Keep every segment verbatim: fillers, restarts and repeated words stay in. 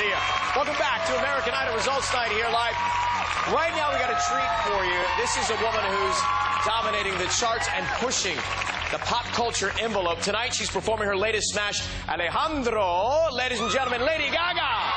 see you. Welcome back to American Idol Results Night here live. Right now we got a treat for you. This is a woman who's dominating the charts and pushing the pop culture envelope. Tonight she's performing her latest smash, Alejandro. Ladies and gentlemen, Lady Gaga.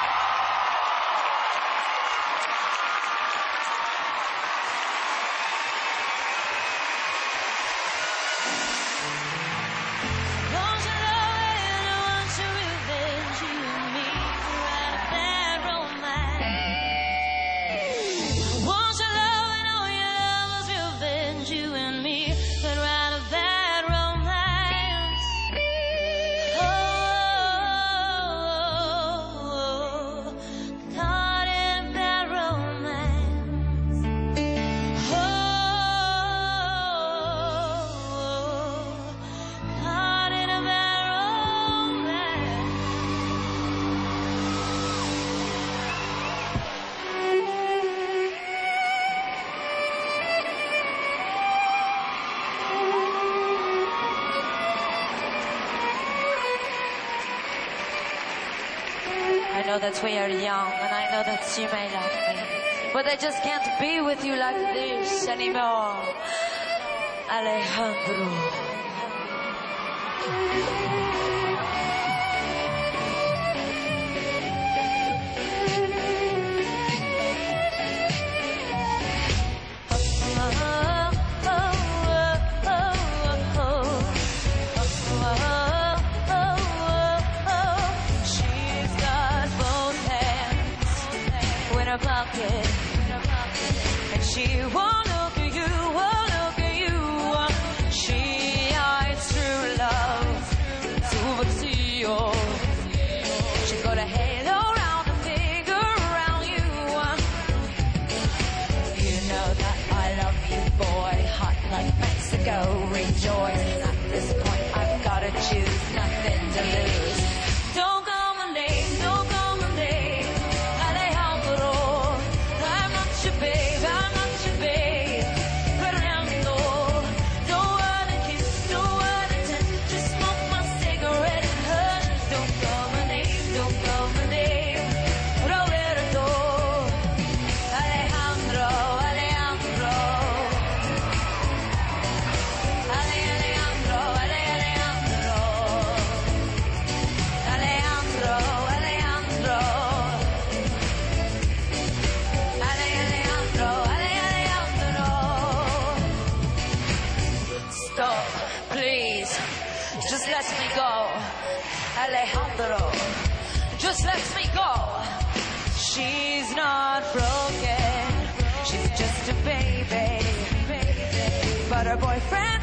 I know that we are young, and I know that you may love me, but I just can't be with you like this anymore, Alejandro. Pocket, and she won't look at you, won't look at you. She hides true love, to vacío. She's got a halo around, a figure around you. You know that I love you, boy, hot like Mexico. Rejoice. At this point, I've gotta choose, nothing to lose. Don't call my name, don't call my name. Babe, I'm not your babe. Fernando, don't wanna kiss, don't wanna touch. Just smoke my cigarette and hush. Don't call my name, don't call my name. Roberto, Alejandro, Alejandro, Ale, Alejandro, Ale, Alejandro, Alejandro, Alejandro. Stop, please, just let me go, Alejandro, just let me go. She's not broken, she's just a baby, but her boyfriend